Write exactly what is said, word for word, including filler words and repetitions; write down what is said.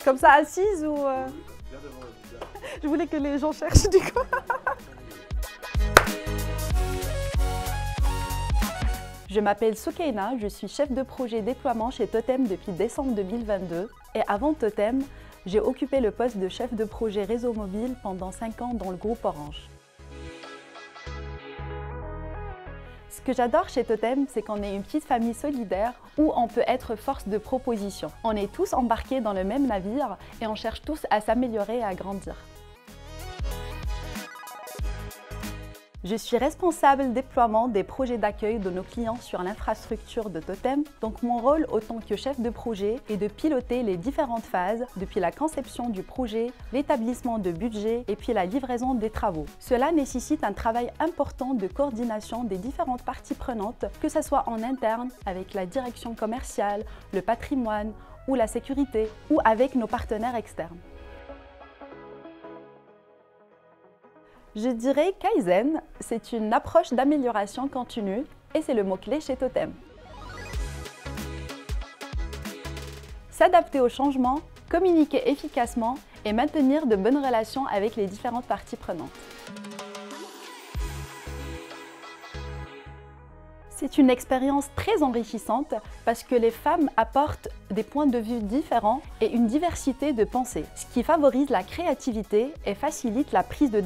Comme ça, assise ou... Euh... Bien devant le visage. Je voulais que les gens cherchent du coup. Je m'appelle Soukaina, je suis chef de projet déploiement chez Totem depuis décembre deux mille vingt-deux. Et avant Totem, j'ai occupé le poste de chef de projet réseau mobile pendant cinq ans dans le groupe Orange. Ce que j'adore chez Totem, c'est qu'on est une petite famille solidaire où on peut être force de proposition. On est tous embarqués dans le même navire et on cherche tous à s'améliorer et à grandir. Je suis responsable déploiement des projets d'accueil de nos clients sur l'infrastructure de Totem. Donc mon rôle, autant que chef de projet, est de piloter les différentes phases, depuis la conception du projet, l'établissement de budget et puis la livraison des travaux. Cela nécessite un travail important de coordination des différentes parties prenantes, que ce soit en interne, avec la direction commerciale, le patrimoine ou la sécurité, ou avec nos partenaires externes. Je dirais Kaizen, c'est une approche d'amélioration continue et c'est le mot-clé chez Totem. S'adapter au changement, communiquer efficacement et maintenir de bonnes relations avec les différentes parties prenantes. C'est une expérience très enrichissante parce que les femmes apportent des points de vue différents et une diversité de pensées, ce qui favorise la créativité et facilite la prise de